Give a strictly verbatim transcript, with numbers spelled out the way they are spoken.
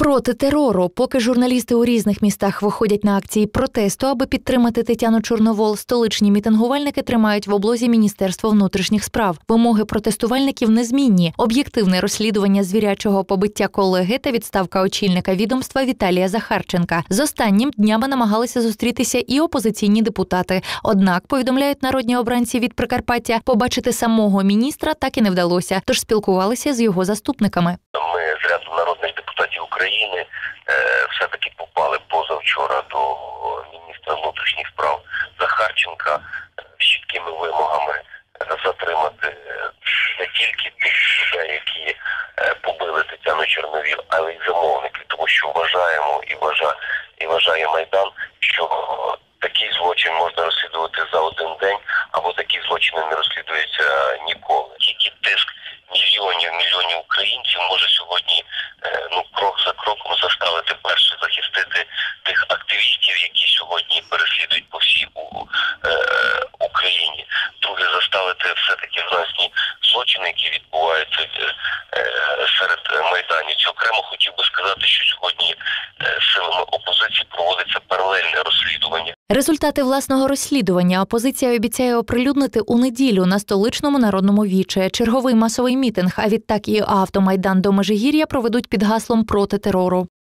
Проти терору. Поки журналісти у різних містах виходять на акції протесту, аби підтримати Тетяну Чорновол, столичні мітингувальники тримають в облозі Міністерство внутрішніх справ. Вимоги протестувальників незмінні. Об'єктивне розслідування звірячого побиття колеги та відставка очільника відомства Віталія Захарченка. З останнім днями намагалися зустрітися і опозиційні депутати. Однак, повідомляють народні обранці від Прикарпаття, побачити самого міністра так і не вдалося, тож спілкувалися з його заступниками. Ми з ряду народних депутатів України е, все-таки попали позавчора до міністра внутрішніх справ Захарченка з чіткими вимогами затримати не тільки тих людей, які е, побили Тетяну Чорновол, але й замовників, тому що вважаємо і вважає, і вважає Майдан, що такий злочин можна розслідувати за один день, або такі злочини не розслідуються ніколи. Тільки тиск мільйонів, мільйонів українців може сьогодні ну, крок за кроком заставити перше захистити тих активістів, які сьогодні переслідують по всій у, е, Україні. Друге, заставити все-таки власні злочини, які відбуваються е, серед майданівців. Окремо хотів би сказати, що сьогодні е, силами опозиції проводиться паралельне розслідування. Результати власного розслідування опозиція обіцяє оприлюднити у неділю на столичному народному віче. Черговий масовий мітинг, а відтак і автомайдан до Межигір'я проведуть під гаслом «Проти терору».